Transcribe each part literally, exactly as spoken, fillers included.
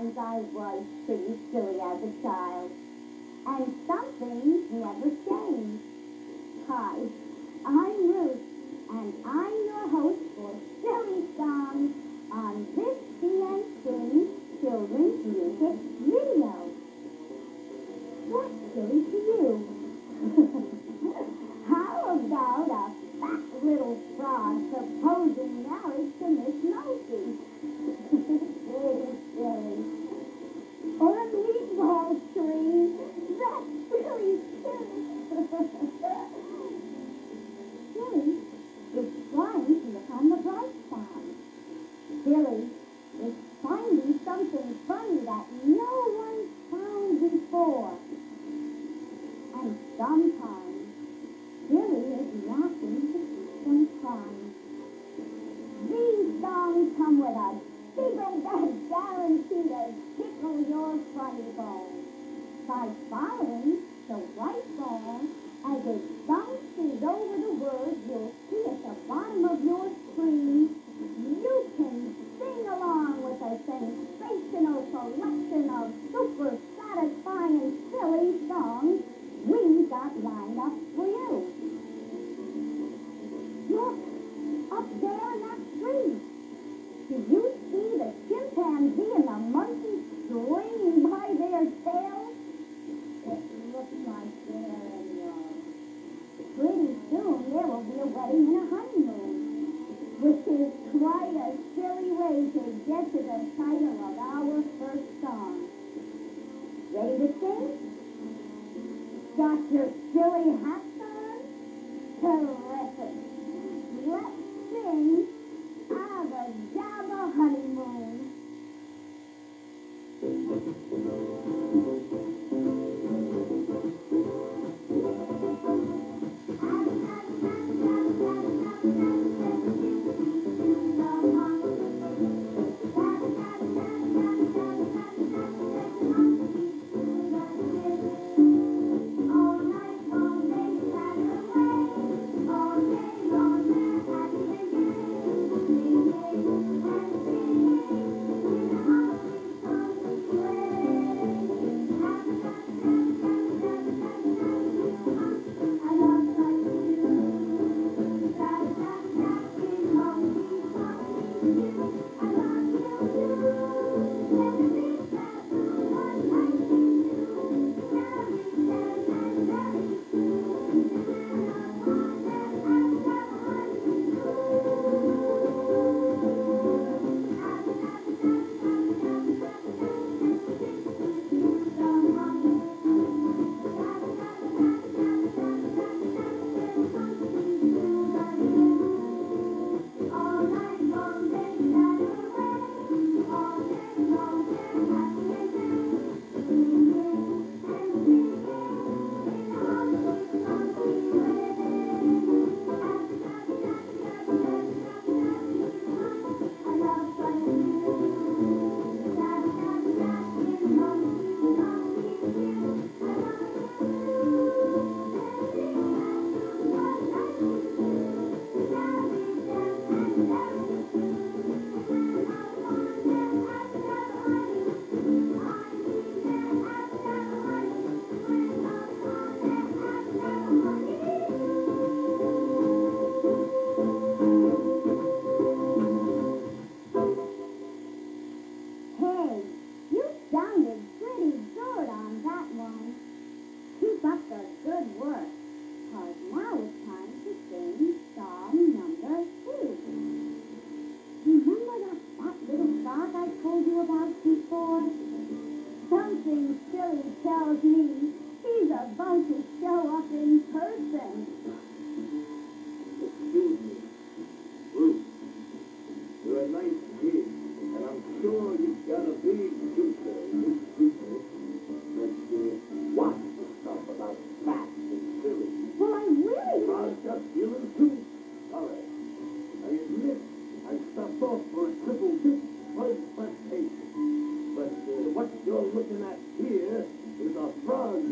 Sometimes I was pretty silly as a child, and some things never change. Hi, I'm Ruth, and I'm your host for Silly Songs on this C N C Children's Music Video. What's silly to you? How about a fat little frog proposing marriage to Miss Nosy? Pretty silly. Or a meatball tree. That's really silly. Silly is trying to look on the bright side. Silly is finding something funny that no one's found before. And sometimes silly is laughing to keep from crying. These songs come with a secret that's guaranteed to tickle your funny bone. By following the white ball as it bounces over the words you'll see at the bottom of your screen, you can sing along with a sensational selection of super satisfying and silly songs we've got lined up for you. Look, up there in that tree. Do you see the chimpanzee and the monkey stringing by their tails? It looks like they're in love. Pretty soon there will be a wedding and a honeymoon, which is quite a silly way to get to the title of our first song. Ready to sing? Got your silly hats on? Terrific. Let's sing Abba Dabba Honeymoon.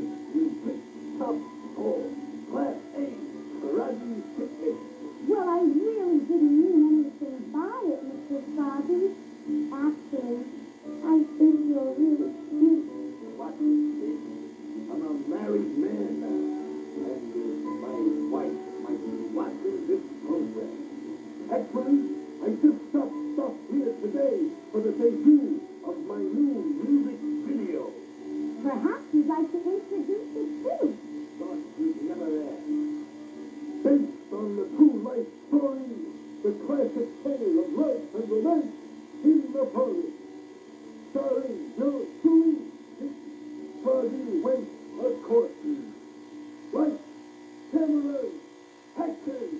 Well, I man now, and uh, my wife might be watching this program. Actually, I just stopped, stopped here today for the debut of my new music video. Perhaps you'd like to introduce it too. Thought you'd never ask. Based on the true life story, the classic tale of love and romance in the forest. Starring yours truly, Froggy went a-coursing. Lights, cameras, action!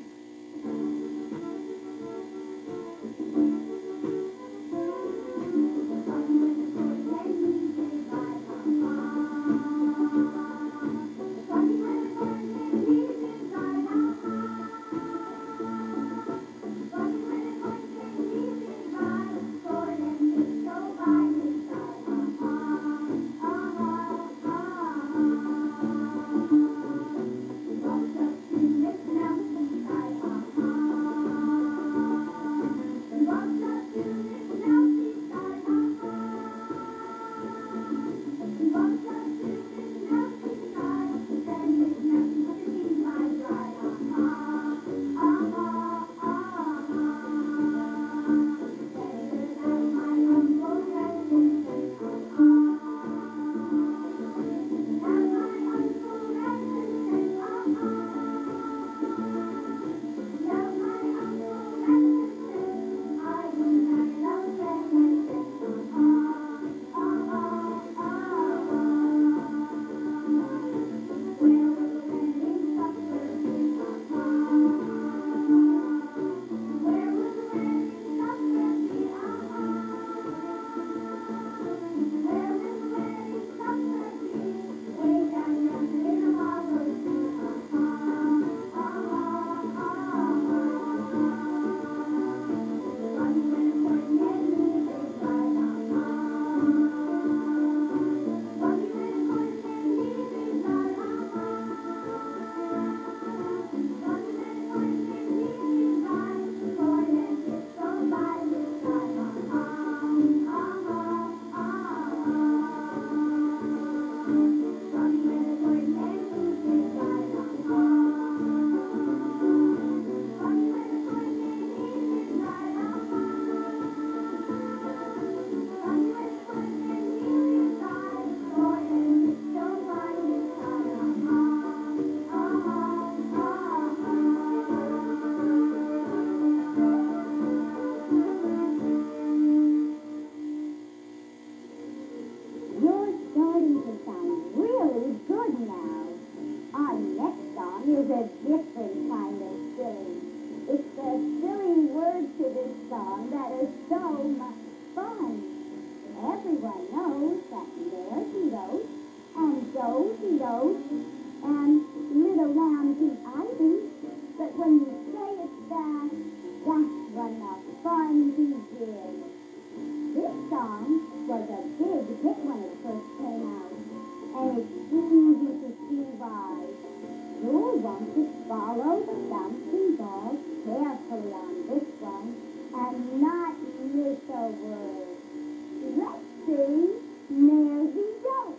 is a different kind of silly. It's the silly words to this song that are so much fun. Everyone knows that there's he goes, and goes he goes, and little lambs eat ivy. But when you say it fast, that's when the fun begins. This song was a big hit when it first came out, and it's easy to see why. You'll want to follow the bouncing ball carefully on this one and not miss a word. Let's see. Mairzy go.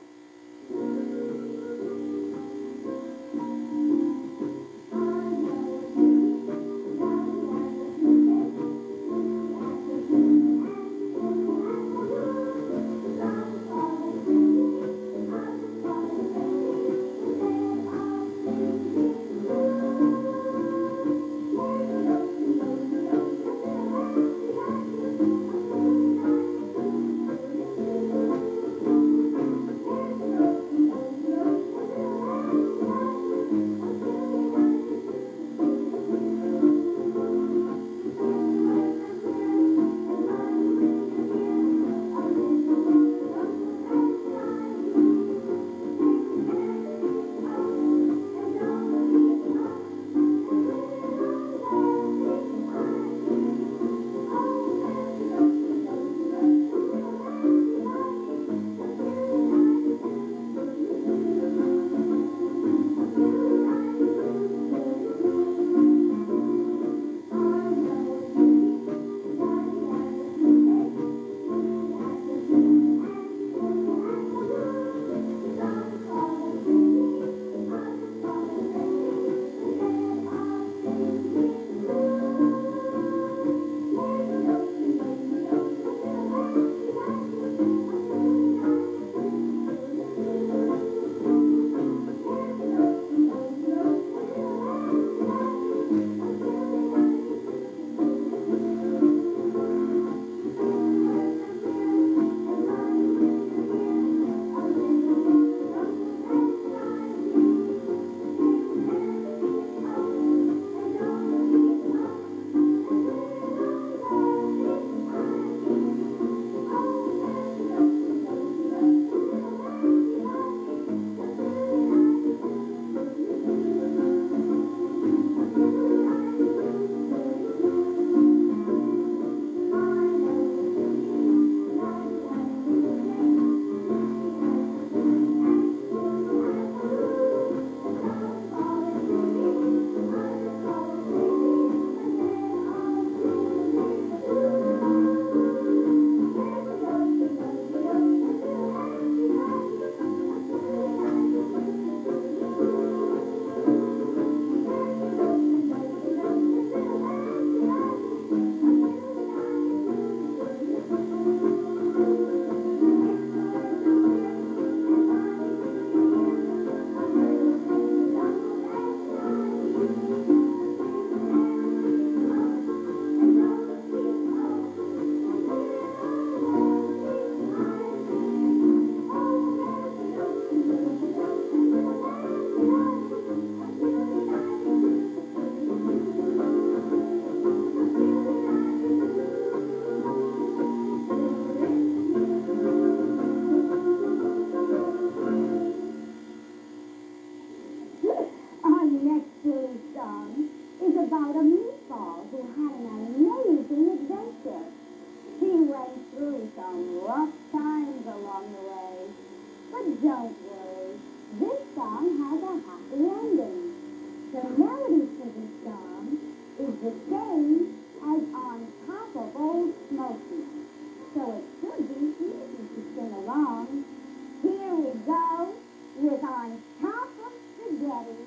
has a happy ending. The melody for the song is the same as On Top of Old Smoky, so it should be easy to sing along. Here we go with On Top of Spaghetti.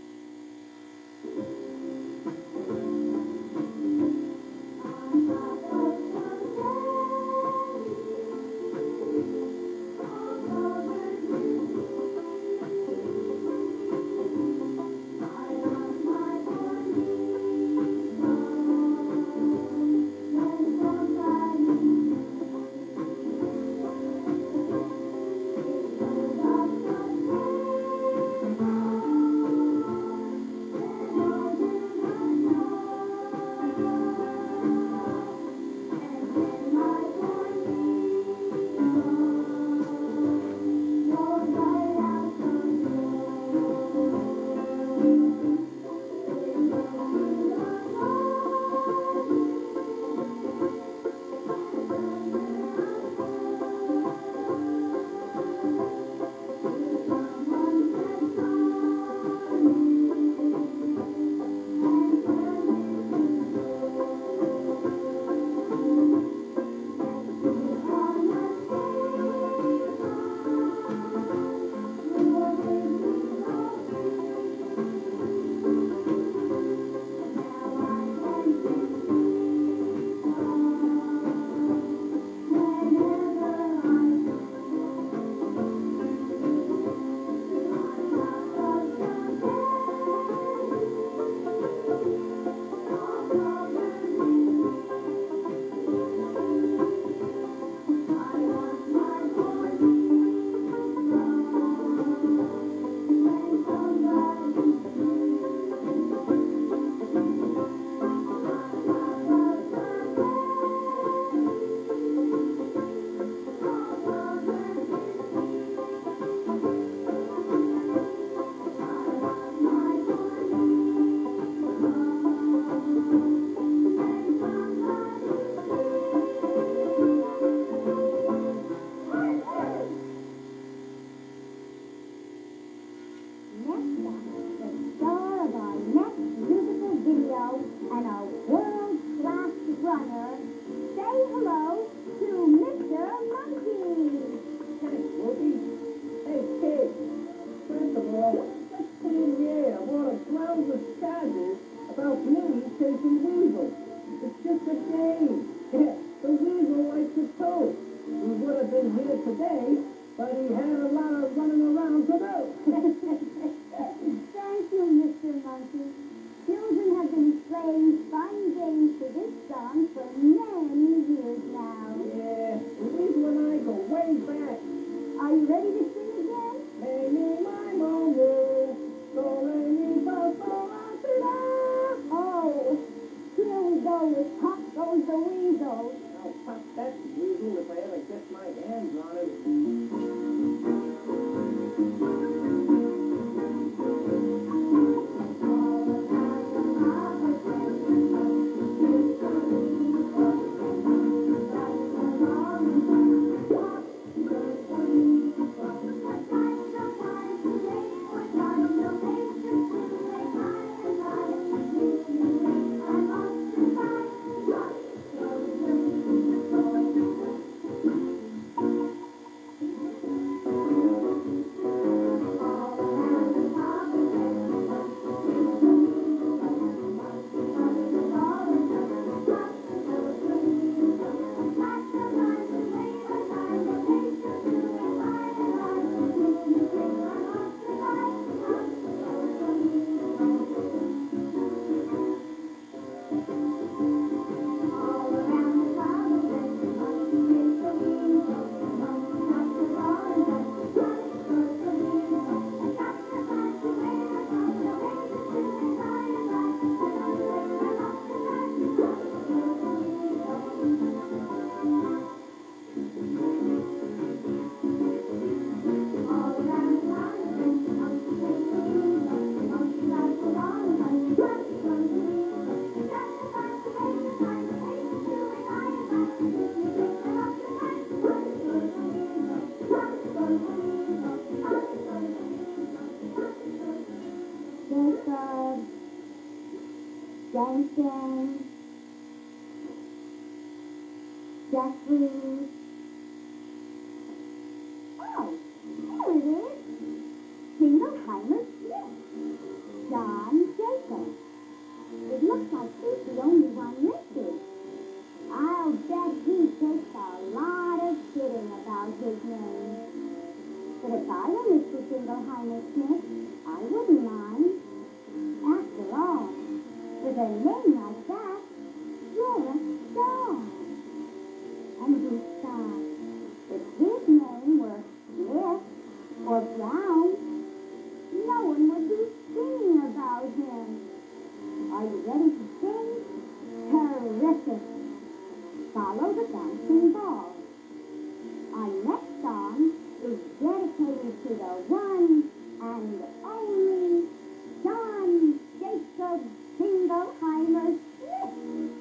On top of and a world-class runner, say hello to Mister Monkey. Thanks, Whoopi. Hey, kid. First of all, let's put in the air all the groundless charges about me chasing weasel. It's just a game. Yeah, the weasel likes it too. He would have been here today, but he had a lot of running around to do. Thank you, Mister Monkey. Children have been playing fun games to this song for many years now. Yeah, the weasel and I go way back. Are you ready to sing again? May me, my momo, do re mi fa sol la si la. Oh, here we go with Pop Goes the Weasel. I'll pop that weasel if I ever get my hands on him. Jacob, Jenkins, Jeffrey. Oh, there it is. Jinglehimer Schmidt. John Jacob. It looks like he's the only one listed. I'll bet he takes a lot of kidding about his name. But if I were Mister Jinglehimer Schmidt, I wouldn't mind. After all, with a name like that, you're a star. And who thought if his name were Smith or Brown, no one would be singing about him. Are you ready to sing? Terrific! Follow the bouncing ball. Our next song is dedicated to the one and only John Jacob Jinglehimer Schmidt.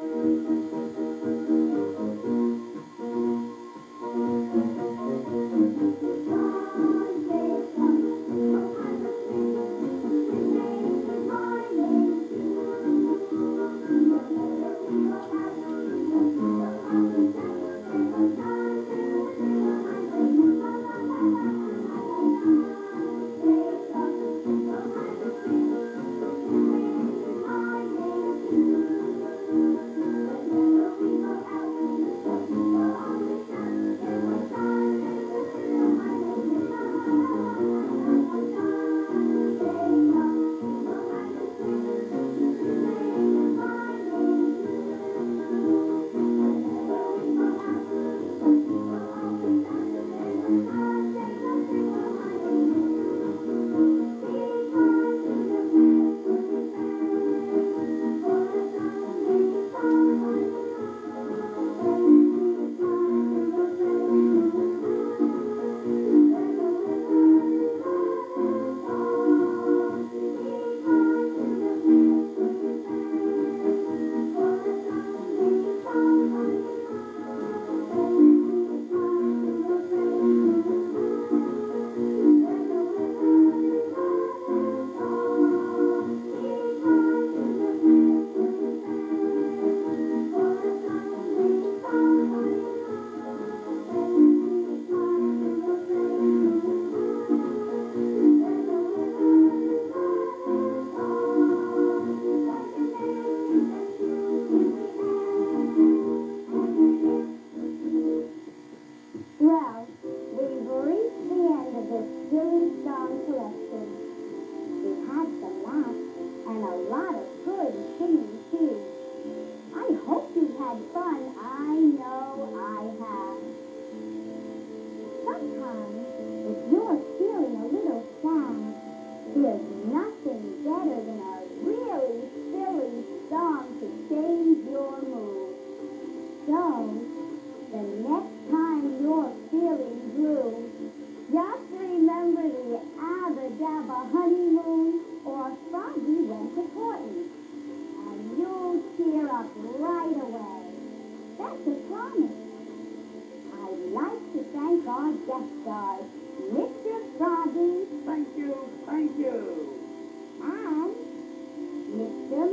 Daba, honeymoon, or froggy went to courting. And you'll cheer up right away. That's a promise. I'd like to thank our guest stars, Mister Froggy. Thank you, thank you. And Mister